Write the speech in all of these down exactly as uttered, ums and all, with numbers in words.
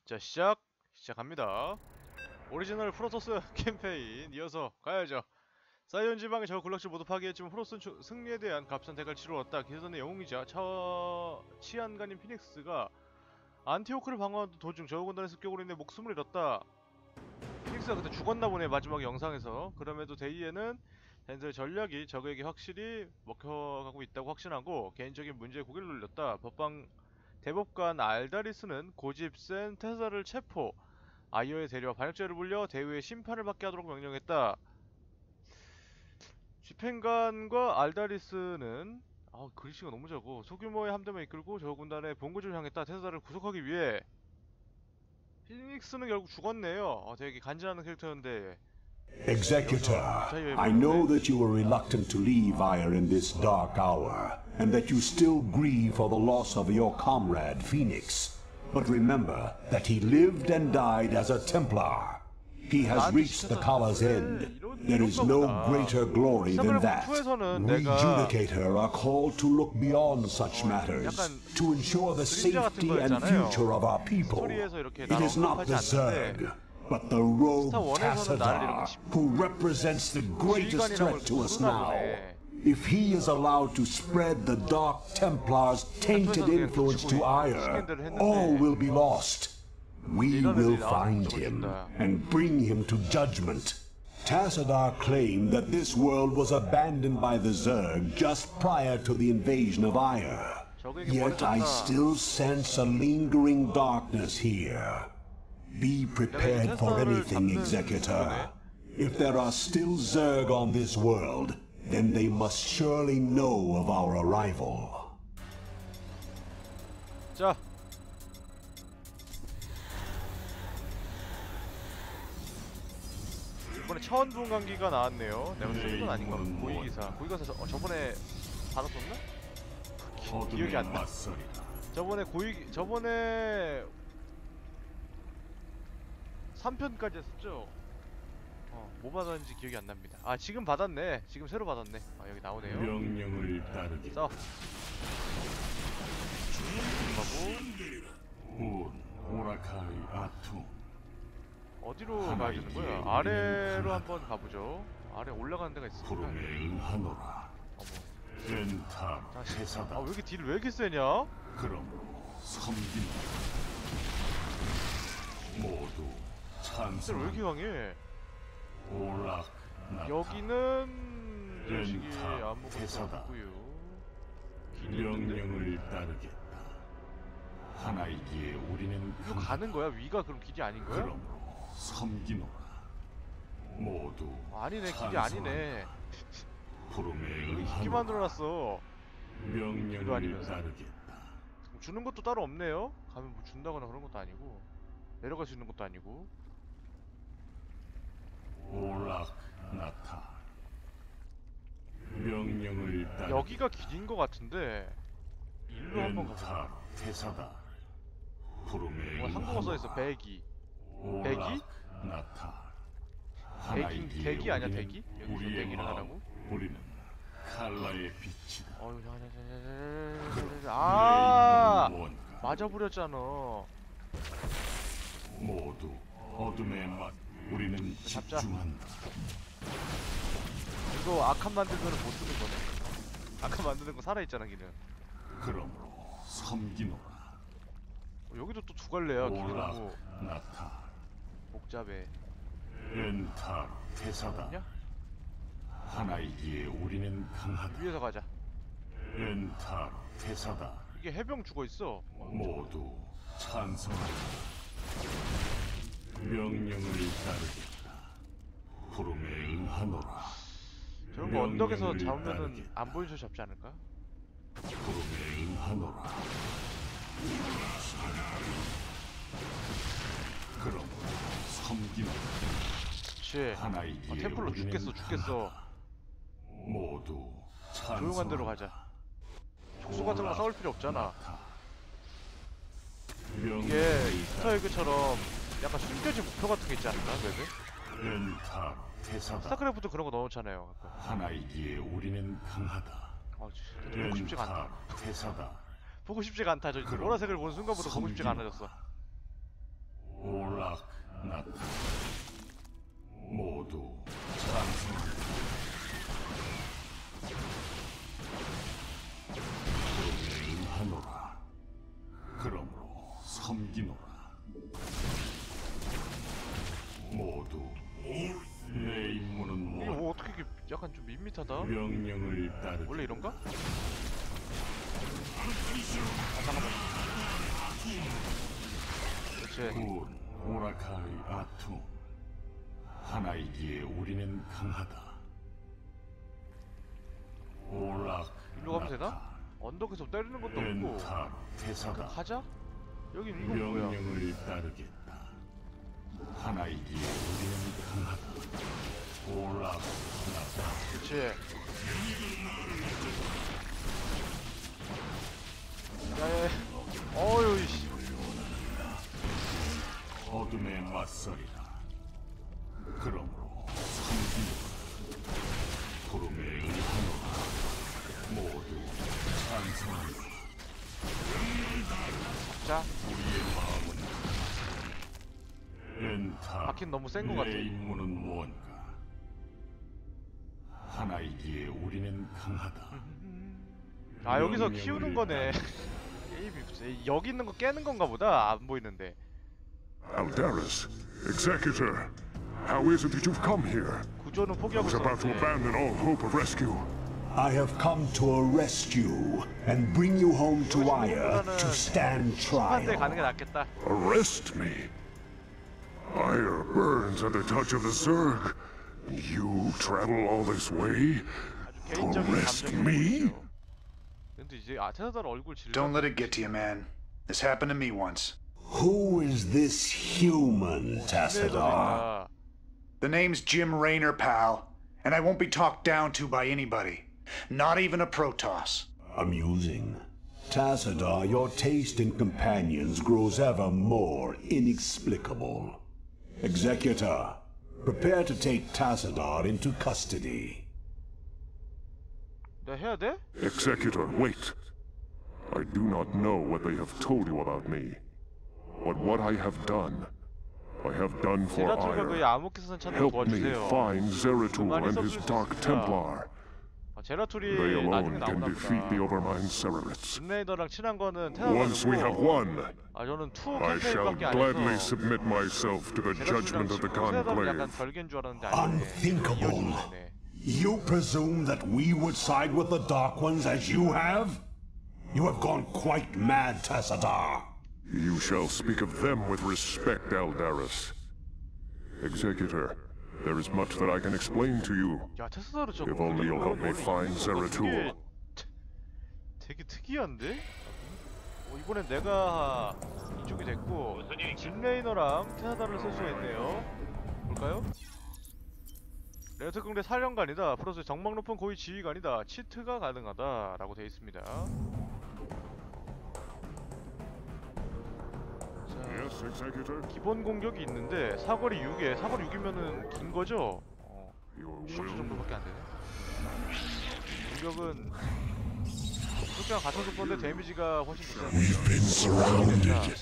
자, 시작! 시작합니다. 오리지널 프로토스 캠페인 이어서 가야죠. 사이온 지방의 저 군락지 모두 파괴했지만 프로스는 승리에 대한 값싼 대가를 치루었다. 기사단의 영웅이자 차... 치안관인 피닉스가 안티오크를 방어하던 도중 저우군단의 습격으로 인해 목숨을 잃었다. 피닉스가 그때 죽었나 보네, 마지막 영상에서. 그럼에도 데이에는 댄서의 전략이 적에게 확실히 먹혀가고 있다고 확신하고 개인적인 문제에 고개를 돌렸다. 법방 대법관 알다리스는 고집 센 테사를 체포, 아이어의 대리와 반역죄를 물려 대회의 심판을 받게 하도록 명령했다. 집행관과 알다리스는 아 글씨가 너무 작고 소규모의 함대만 이끌고 저 군단의 본거지를 향했다. 테사를 구속하기 위해. 피닉스는 결국 죽었네요. 아, 되게 간지나는 캐릭터였는데. Executor, I know that you were reluctant to leave Ire in this dark hour, and that you still grieve for the loss of your comrade, Phoenix. But remember that he lived and died as a Templar. He has reached the Kala's end. There is no greater glory than that. We, Judicator, are called to look beyond such matters, to ensure the safety and future of our people. It is not the Zerg, but the rogue Tassadar, who represents the greatest threat to us now. If he is allowed to spread the Dark Templar's tainted influence to Ire, all will be lost. We will find him and bring him to judgment. Tassadar claimed that this world was abandoned by the Zerg just prior to the invasion of Ire. Yet I still sense a lingering darkness here. Be prepared for anything, Executor. If there are still Zerg on this world, then they must surely know of our arrival. 자. 이번에 차원분 강기가 나왔네요. 내가 쓴 건 아닌가? 고위기사. 고위기사 저, 어, 저번에 받았었나? 기, 기억이 안 나. 저번에 고위 저번에 삼 편까지 했었죠? 어, 뭐 받았는지 기억이 안 납니다. 아, 지금 받았네. 지금 새로 받았네. 아, 여기 나오네요. 명령을 따르게. 싸워. 온 오라카이 아툼. 어디로 가야 되는 거야? 아래로 한번 가보죠. 아래 올라가는 데가 있으니까. 구름에 응하노라. 어머. 렌타 회사다. 아, 왜 이렇게 딜을 왜 이렇게 세냐? 그러므로 섬기는 모두 찬송. 왜 이렇게 강해? 오락 나타. 여기는 여식이 렌타 아무것도 회사다. 없고요. 명령을 따르겠다. 하나이기에 우리는 이거 가는 거야? 위가 그럼 길이 아닌 거야? 그러므로 섬기노라. 모두 아니네, 길이 아니네. 구름에 길이 응하노라. 만들어놨어. 명령을 아니면서. 따르겠다. 주는 것도 따로 없네요? 가면 뭐 준다거나 그런 것도 아니고 내려갈 수 있는 것도 아니고. 오락 나타. 명령을 따르. 여기가 길인 것 같은데 일로 한번 가자. 렌타 회사다. 구름에 뭐 한국어 써있어. 배기. 배기? 나타. 대기, 대기 아니야, 대기? 여기서 우리의 대기를 마음, 하라고? 우리는 칼라의 빛이다. 어휴, 아, 뭔가 맞아버렸잖아. 모두 어둠의 맛. 우리는 잡자. 집중한다. 이거 악한 만들면 못 쓰는 거네. 악한 만드는 거 살아있잖아, 기는. 그러므로 섬기노라. 어, 여기도 또 두 갈래야, 오락 기는고. 나타. 목잡에. 렌타 회사다. 있냐? 하나이기에 우리는 강하다. 위에서 가자. 렌타 회사다. 이게 해병 죽어있어. 모두 찬성한다. 명령을 따르겠다. 구름에 응하노라. 저런 거 언덕에서 명령을 잡으면은 따르겠다. 안 보여서 잡지 않을까? 구름에 응하노라. 그럼 섬기노라. 그치. 하나이기에 아, 템플러 우리는 죽겠어, 죽겠어. 강하다. 모두 조용한 데로 가자. 촉수 같은 거 싸울 필요 없잖아. 이게 스타에그처럼 약간 숨겨진 목표 같은 게 있지 않나, 맵에? 렌타 회사다. 스타크래프트 그런 거 넣어놓잖아요. 가끔. 하나이기에 우리는 강하다. 아, 진짜 보고 싶지가 않다. 렌타 회사다. 보고 싶지가 않다. 저 그럼 보라색을 본 순간부터 보고 싶지가 섬기노라. 않아졌어. 모두 내 임무는 이거 뭐 뭐 어떻게 이렇게 약간 좀 밋밋하다? 명령을 따르. 원래 이런가? 아 잠깐만. 그렇지. 군 오라카이 아투. 하나이기에 우리는 강하다. 올락. 일로 가면 되나? 언덕에서 때리는 것도 없고. 렌타로 그냥 태사다. 가자? 여긴 이건 뭐야? 명령을 따르겠다. 하나이기에 우리는 강하다. 올락 나다. 그렇지. 야야야. 어휴 이씨. 어둠에 맞서리라. 그러므로 섬기노라. 구름에 의하노라. 모두 찬성하라. 자, 우리의 마음은 렌타. 바퀴는 너무 센 것 같아. 내 임무는 무언가. 하나이기에 우리는 강하다. 아 여기서 명령을 키우는 거네. 게임이 무슨 여기 있는 거 깨는 건가 보다. 안 보이는데. Aldaris, Executor, how is it that you've come here? 구조는 I 포기하고 was about to 있었는데. abandon all hope of rescue. I have come to arrest you and bring you home to Aya to stand 한대 가는 게 trial. 낫겠다. Arrest me? Ire burns at the touch of the Zerg. You travel all this way 아주 to 개인적인 arrest 감정이 me? 보이죠. 근데 이제 아 테사달 얼굴 질러. Don't let it get to you, man. This happened to me once. Who is this human, Tassadar? The name's Jim Raynor, pal, and I won't be talked down to by anybody. Not even a Protoss. Amusing. Tassadar, your taste in companions grows ever more inexplicable. Executor, prepare to take Tassadar into custody. 내가 해야 돼? Executor, wait. I do not know what they have told you about me. But what I have done, I have done for 제라툴과 그의 Ire. 암흑기사선 찾는 거 Help me 도와주세요. find Zeratul 많이 and his 써줄 수 Dark 있습니다. Templar. 아, 제라툴이 They 나중에 alone can 나오나 defeat the 보다. Overmind Sererits. rim레이더랑 친한 거는 Once we have 테사달이고. won, 아 저는 투 I shall 캠페인밖에 안 gladly 해서. submit myself to the judgment of the 테사달은 약간 Conclave. 별개인 줄 알았는데 아니네. Unthinkable. 이어주네. You presume that we would side with the Dark Ones as you have? You have gone quite mad, Tassadar. You shall speak of them with respect, Aldaris. Executor, there is much that I can explain to you. 야 테사달은 저거 If only you'll help me find 되게, Zeratul. 되게 특이한데? 어, 이번엔 내가 이쪽이 됐고 짐 레이너랑 테사달을 쓸 수 있네요. 볼까요? 레어특공대 사령관이다. 프로스의 정막 높은 고위 지휘관이다. 치트가 가능하다 라고 되어 있습니다. Yes, Executor. 기본 공격이 있는데 사거리 육에 사거리 육이면은 긴 거죠? 어, Your 십 초 will. 정도밖에 안 되네. 공격은 그냥 같은 속도인데 데미지가 훨씬 좋잖아. We've been surrounded.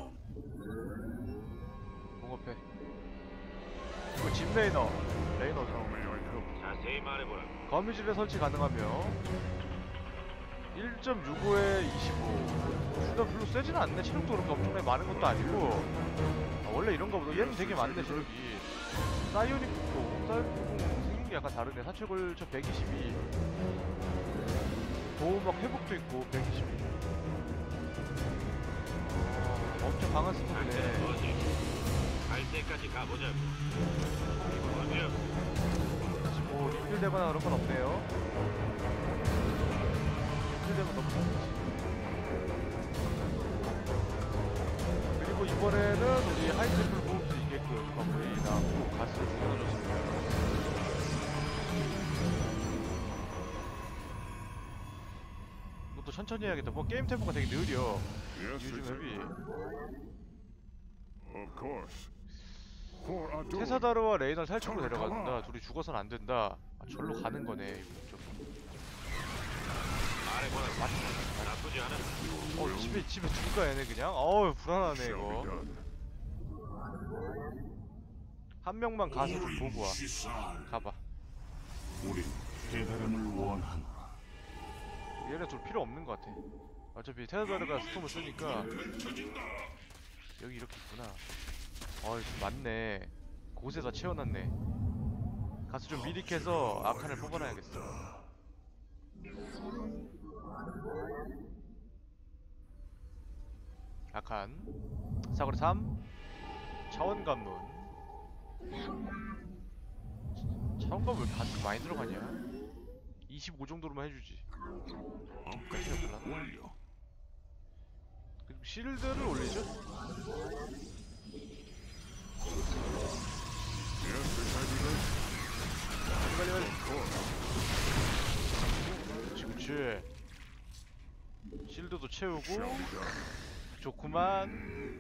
공업해. 이거 짐 레이너. 레이너죠. 자세히 말해보라. 거미줄에 설치 가능하며 일 점 육오에 이십오. 둘 다 별로 세지는 않네. 체력도 그렇게 엄청나게 많은 것도 아니고. 아, 원래 이런가 보다. 얘는 되게 많네 체력이. 사이오닉도 사이오닉 생긴 게 약간 다르네. 사출 걸쳐 백이십이. 보호막 회복도 있고 백이십이. 아, 엄청 강한 스톱이네. 뭐지? 갈 때까지 가보자고. 어디야? 뭐 리필되거나 그런 건 없네요. 리필되면 너무 좋지. 그리고 이번에는 우리 하이템플 보험도 있게끔 건물이 나왔고 가스를 충전해줬습니다. 이것도 천천히 해야겠다. 뭐 게임 템포가 되게 느려. Yes, 요즘 맵이. Of course. For Adul. 테사다르와 레이너를 살충으로 데려간다. 둘이 죽어선 안 된다. 아, 절로 가는 거네. 이거 좀. 말해보라. 나쁘지 않아. 어 집에 집에 둘까 얘네 그냥? 어우 불안하네 Shall be 이거. done. 한 명만 가서 좀 보고 와. 가봐. 우린 깨달음을 원하노라. 얘네 둘 필요 없는 것 같아. 어차피 테사다르가 스톰을 쓰니까. 여기 이렇게 있구나. 어이 좀 많네. 곳에다 채워놨네. 가서 좀 미리 캐서 아칸을 뽑아놔야겠어. 아칸 사거리 삼. 차원 관문. 차원 관문 왜 가스 많이 들어가냐? 이십오 정도로만 해주지. 업그레이드 완료. 그리고 실드를 올리죠? 빨리 빨리 빨리. 그렇지 그렇지. 실드도 채우고 좋구만.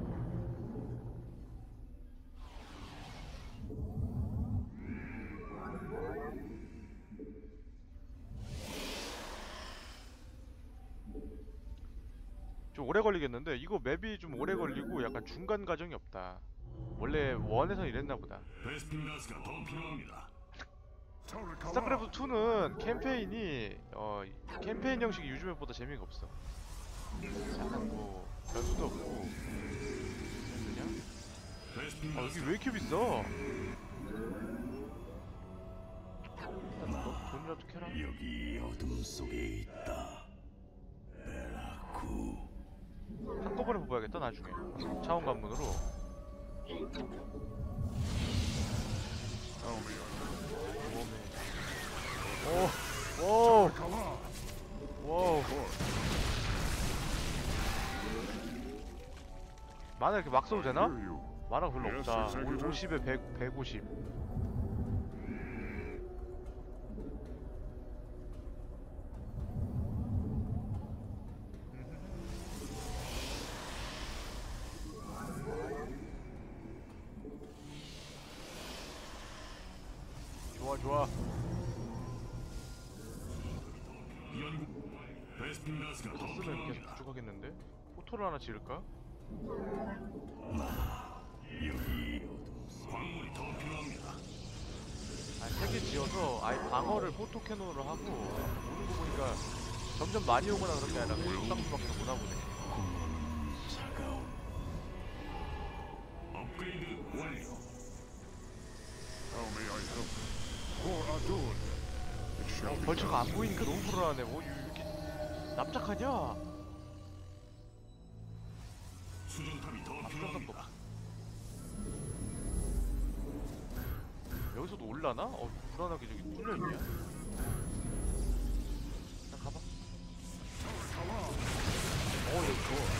좀 오래 걸리겠는데 이거 맵이 좀 오래 걸리고 약간 중간 과정이 없다. 원래 원에서 이랬나 보다. 베스핀 가스가 더 필요합니다. 스타크래프트 투는 캠페인이 어 캠페인 형식이 요즘 맵보다 재미가 없어. 약간 뭐 변수도 없고. 그냥 베스핀 아 여기 가스가 왜 이렇게 비싸? 일단 너 돈이라도 캐라. 여기 어둠 속에 있다. 베라쿠. 한꺼번에 뽑아야겠다 나중에. 차원 관문으로. 오, 오, 오. 만화 이렇게 막 써도 되나? 만화가 별로 없다. 오십에 백, 백오십. 좋아 좋아. 연구. 베스핀 가스가 더 쓰면 계속 필요합니다. 부족하겠는데? 포토를 하나 지을까? 여기 어둠 속. 광물이 더 필요합니다. 아니 세 개 지어서 아예 방어를 포토캐논으로 하고 오는 거 보니까 점점 많이 오거나 그런 게 아니라 그냥 땅수밖에 오나 보네. 차가운. 업그레이드 완료. 어, 벌처가 안 보이니까 너무 불안하네. 뭐 이렇게 납작하냐? 수정탑이 더 필요합니다. 여기서도 올라나? 어 불안하게 저기 뚫려있냐? 일단 가봐. 어 여기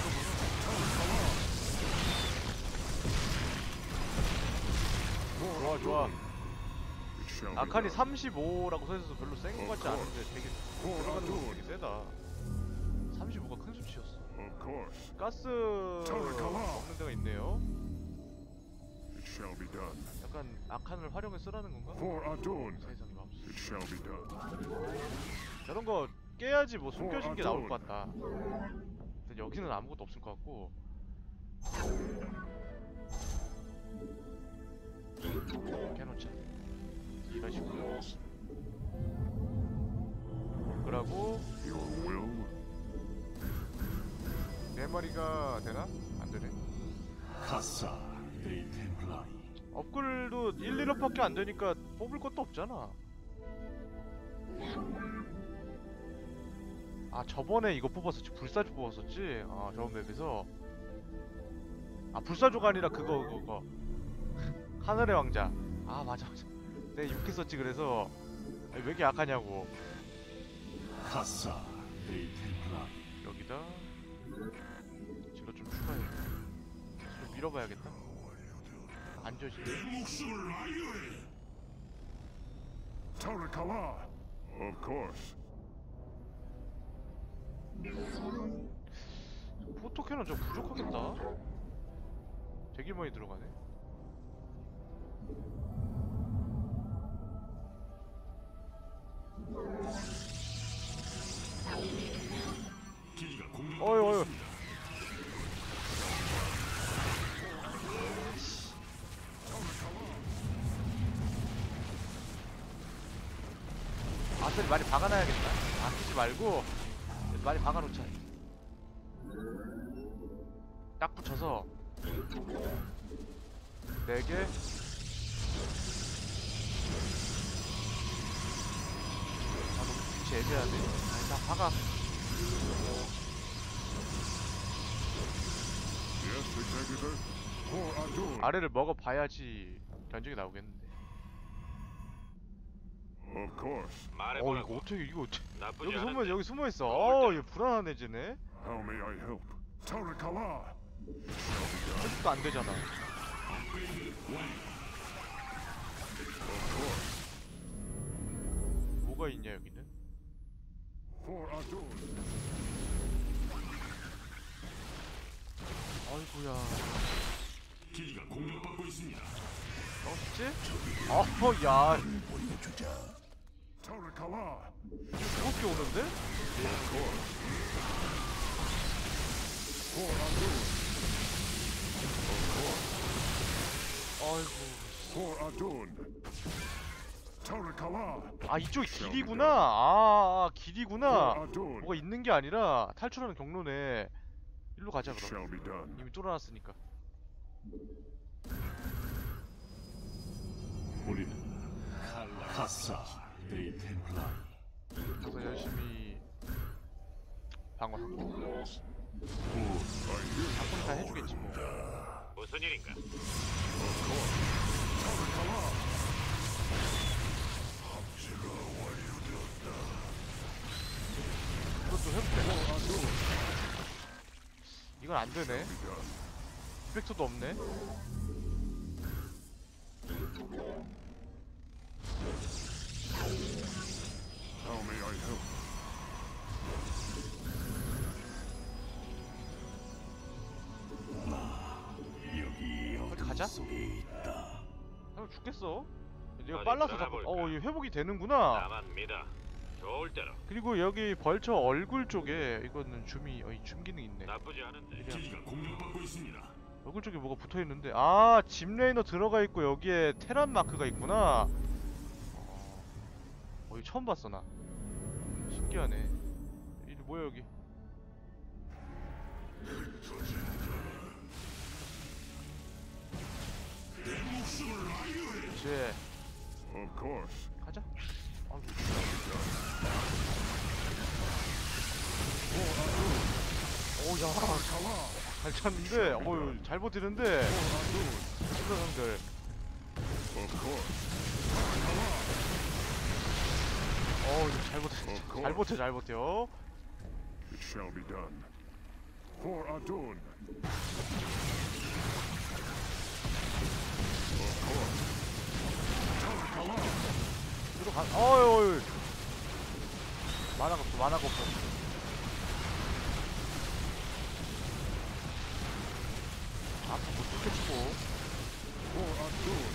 좋아 좋아 좋아. 아칸이 삼십오라고 써있어서 별로 센 거 같지 않은데 되게 들어가는 거 되게 세다. 삼십오가 큰 수치였어. 가스 없는 데가 있네요. 약간 아칸을 활용해 쓰라는 건가? 세상에 맙소. 저런 거 깨야지 뭐 숨겨진 게 나올 것 같다. 근데 여기는 아무것도 없을 것 같고. 깨놓자. 이런 식으로. 그러고 네 마리가 되나? 안 되네. 카사 데이 템플라리. 업글도 일, 일업밖에 안 되니까 뽑을 것도 없잖아. 아 저번에 이거 뽑았었지. 불사조 뽑았었지. 아 저번 맵에서. 아 불사조가 아니라 그거 그거 하늘의 왕자. 아 맞아 맞아. 내가 욕했었지. 그래서 아니, 왜 이렇게 약하냐고. 카사 데이 템플라리. 여기다 질러 좀 추가해. 좀 밀어봐야겠다. 안 져지네. 목숨을 아유해. Of course. 포토캐논 좀 부족하겠다. 되게 많이 들어가네. 기지가 공격. 어이 어이. 아싸리 많이 박아놔야겠다. 아끼지 말고 많이 박아놓자. 딱 붙여서 네 개. 아, 너무 위치 애매하네. 아, 일단 박아. Yes, Executor. For Adun. 아래를 먹어봐야지 견적이 나오겠는데. Of course. 어, 이거 말해보라고. 어떻게, 이거 어떻게. 나쁘지 여기 숨어, 않은데. 여기 숨어있어. 어, 어, 얘 불안해지네. How may I help? Tarakala. 아직도 안 되잖아. 뭐가 있냐, 여기는? For Adun. 아이고야. 기지가 공격받고 있습니다. 나왔지? 어허, 야. Tarakala. 무겁게 오는데? For Adun. 아이고. For Adun. Tarakala. 아, 이쪽이 길이구나. 아, 아, 길이구나. For Adun. 뭐가 있는 게 아니라 탈출하는 경로네. 일로 가자, 그럼. Shall be done. 이미 뚫어놨으니까. 우리는 카사 데이 템플라리. 가서 열심히 방어하고. 방금 다 해주겠지 뭐. 무슨 일인가? 이것도 해볼게. 이건 안 되네. 스펙터도 없네. How may I help? 여기 어디 가자. 어둠 속에 있다. 형 죽겠어. 내가 어디 빨라서 자꾸. 들어가볼까? 어, 얘 회복이 되는구나. 나만 믿어. 좋을 대로. 그리고 여기 벌처 얼굴 쪽에 이거는 줌이, 어, 이 줌 기능 있네. 나쁘지 않은데. 기지가 공격받고 있습니다. 얼굴 쪽에 뭐가 붙어 있는데, 아, 짐 레이너 들어가 있고 여기에 테란 마크가 있구나. 어, 어, 이거 처음 봤어 나. 신기하네. 이게 뭐야 여기? 그렇지. Of course. 가자. 아이고. 오, 야, 잘 찼는데, 어유, 잘 버티는데. 신라상들. Of course. 어, 이거 잘 버텨, 잘 버텨, 잘 버텨. It shall be done. For Adun. 들어가. 어유, 어유. 만화가 없어, 만화가 없어. 앞으로 못 뚫겠지 뭐. For Adun.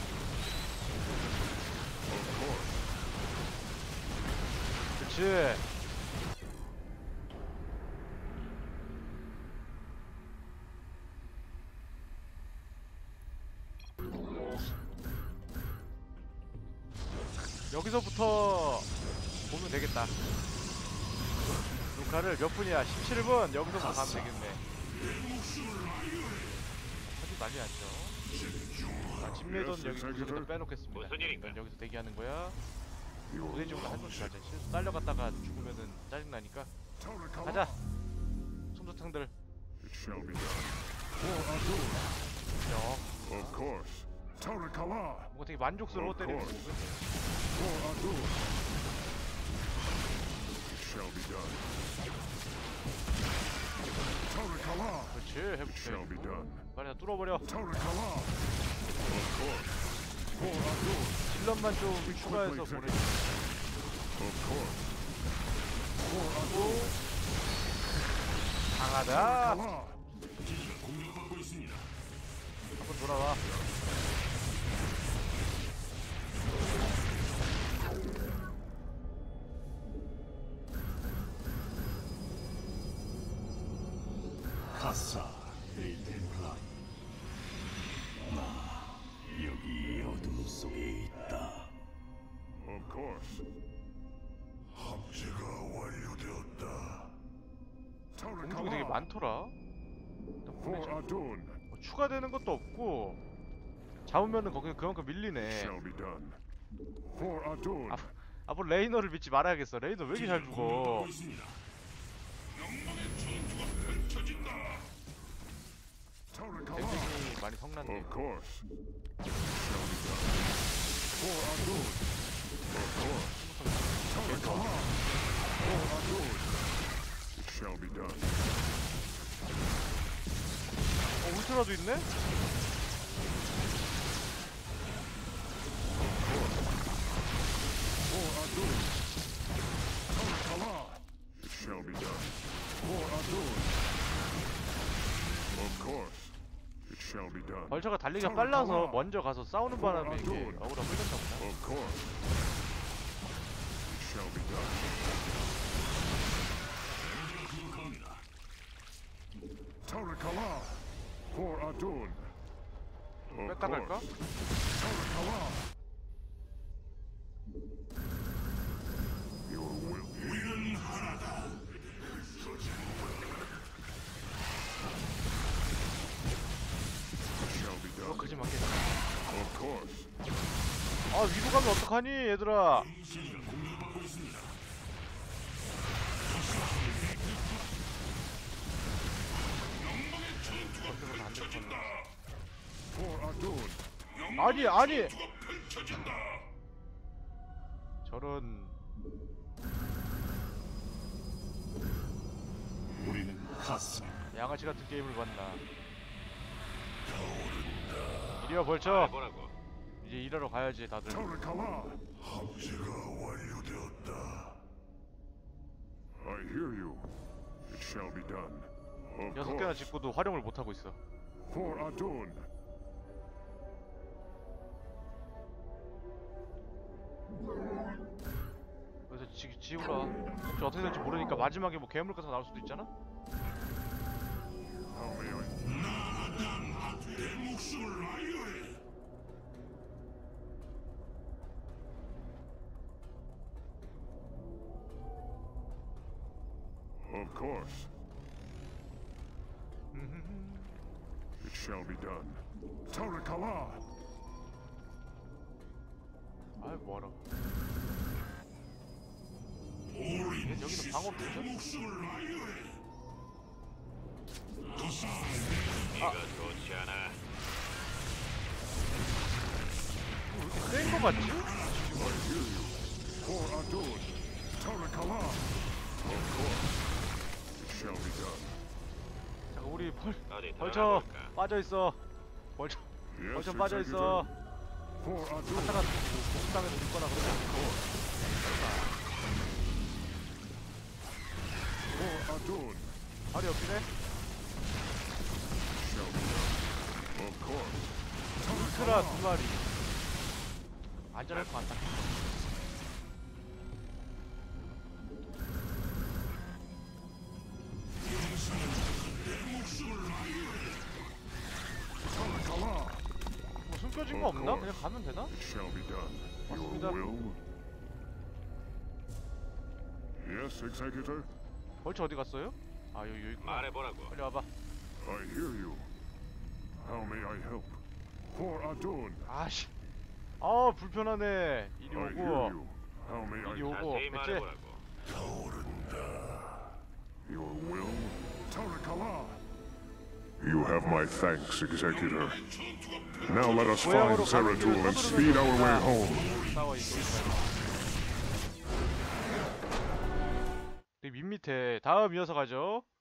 Of course. 그렇지. 여기서부터 보면 되겠다. 루카를 몇 분이야? 십칠 분. 여기서부터 가면 되겠네. 사실 많이 앉죠. 아, 짐레던 여기 구석에다 빼놓겠습니다. 무슨 일인가? 넌 여기서 대기하는 거야. 무대 지금 한 번씩 가자. 실수 딸려갔다가 죽으면은 짜증나니까. 가자. 솜사탕들. It shall be done. For Adun. 야, Of course. Tarakala. 뭔가 되게 만족스러워 때리는 거. For Adun. It shall be done. Tarakala. 그렇지. It 해볼게. shall be done. 빨리 다 뚫어버려. Tarakala. Of course. For Adun. 질럿만 좀 추가해서 보내. Of course. For Adun. 강하다. Tarakala. 기지가 공격받고 있습니다. 한번 돌아와. 카사 데이 템플라리. 나 여기 어둠 속에 있다. Of course. 합체가 완료되었다. 공중이 되게 많더라. 일단 For 보내자. Adun. 어, 추가되는 것도 없고 잡으면은 거기 그만큼 밀리네. Shall be done. For Adun. 아, 앞으로 레이너를 믿지 말아야겠어. 레이너 왜 이렇게 잘 죽어? Torah Kala. 굉장히 많이 성났네. Of course. Shall be done. For Adun. Of course. Torah Kala. For Adun. It shall be done. 어, 울트라도 있네? For Adun. Torah Kala. It shall be done. For Adun. Of course. It shall be done. 벌처가 달리기가 빨라서 먼저 가서 싸우는 바람에 이게 어그로 끌렸나 보다. Of course. It shall be done. Torah Kala. For Adun. Of 뺐다 갈까? course. Torah Kala. Your will. Shall be done. 그러지 말게. Of course. 아 위로 가면 어떡하니 얘들아? 어떻게 안될 것 For Adun. 아니 아니. 저런 우리는 카스. 양아치 같은 게임을 봤나? 이리와 벌쳐. 말해보라고. 이제 일하러 가야지 다들. Torah Kala. 합체가 완료되었다. I hear you. It shall be done. Of 여섯 개나 course. 짓고도 활용을 못 하고 있어. For Adun. 그래서 지, 지우라. 혹시 어떻게 될지 모르니까 마지막에 뭐 괴물 같은 거 나올 수도 있잖아? How may I? 내 목숨을 아유해. Of course. It shall be done. Torah Kala. 아이 뭐하러. 얘 여기서 방어 되죠? 목숨을 아유해. 이거 좋지 않아. 왜 이렇게 센 거 같지? I hear you. For Adun. Torah Kala. Of course. It shall be done. 잠깐 우리 벌 어디 벌쳐 들어가 볼까? 빠져 있어. 벌쳐 Yes, 벌쳐 빠져 있어. Executor. For Adun. 하다가 복당해서 죽거나 그러지 않고. For Adun. 발이 없네. Shall be done. Of course. 울트라 두 마리. 안전할 것 같다. Torah Kala. 뭐 숨겨진 거 없나? 그냥 가면 되나? It shall be done. 맞습니다. Your will. Yes, Executor. 벌쳐 어디 갔어요? 아 여기 여기 있구나. 말해보라고. 빨리 와봐. I hear you. How may I help? For Adun. 아씨. 아 불편하네. 이리 I hear 오고. you. How may I 이리 오고. 자세히 됐지? 말해보라고. Your will? Torah Kala. You have my thanks, Executor. Now let us find 고향으로 가는 길을 Zeratul and speed our way 서두르면서 home. 싸워 있고 되게 밋밋해. 다음 이어서 가죠.